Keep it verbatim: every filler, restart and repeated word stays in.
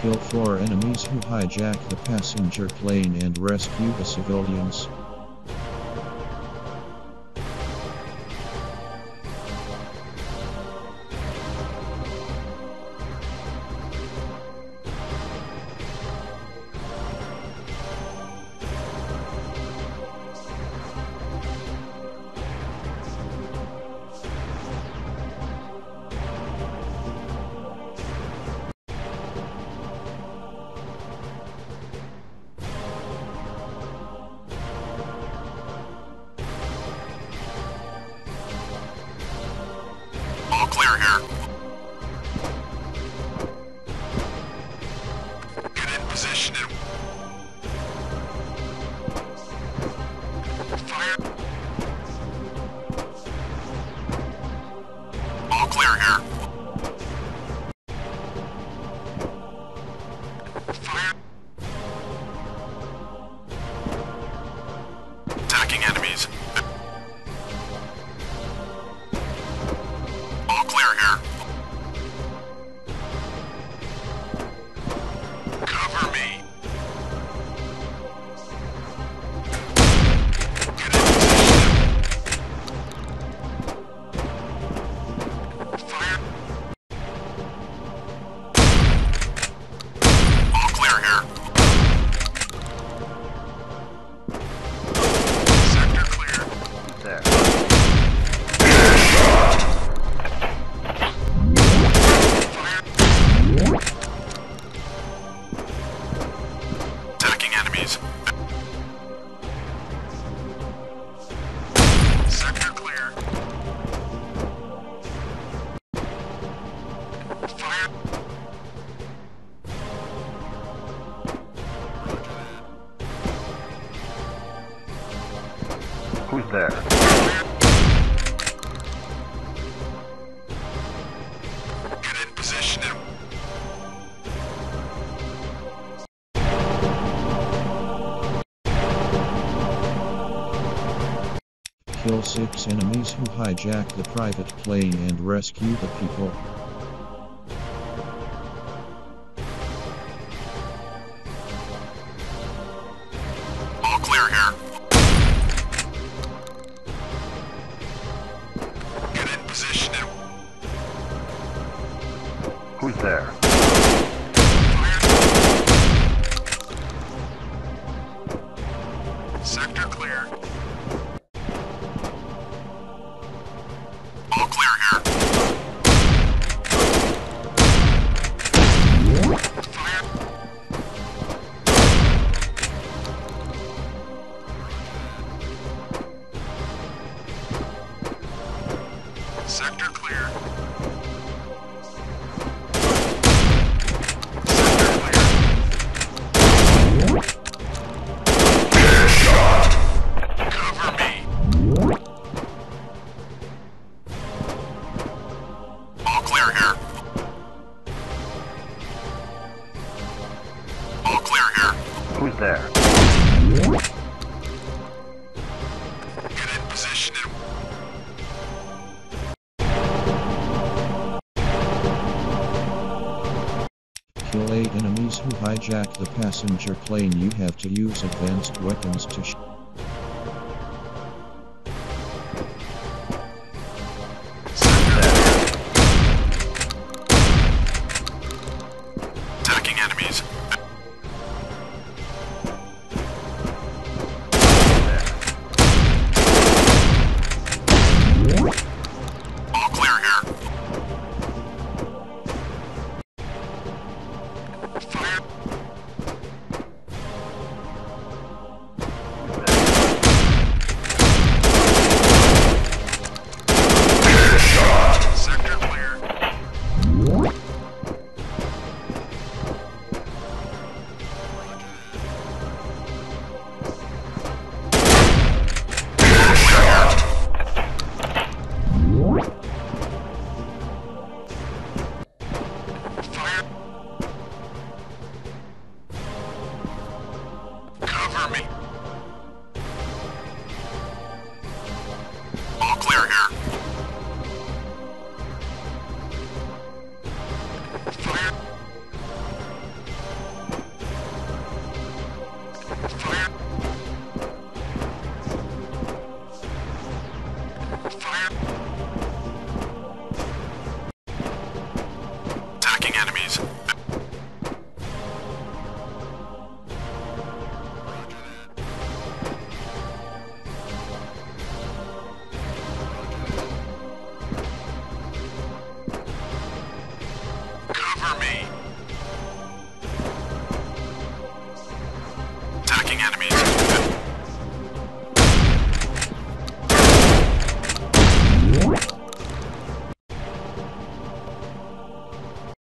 Kill four enemies who hijack the passenger plane and rescue the civilians. All clear here. Get in position and fire. All clear here. Fire. Attacking enemies. All clear here. Cover me. Get in position. Fire. All clear here. Sector clear. There. Attacking enemies. Sector clear. Fire. Who's there? Get in position and Kill six enemies who hijack the private plane and rescue the people. all clear here. Get in position and Who's there? sector clear. All clear here. Fire. Sector clear. Sector clear. Cover me. All clear here. All clear here. Who's there? Get in position and Kill eight enemies who hijack the passenger plane. You have to use advanced weapons to sh- attacking enemies. All clear here. Fire. Cover me.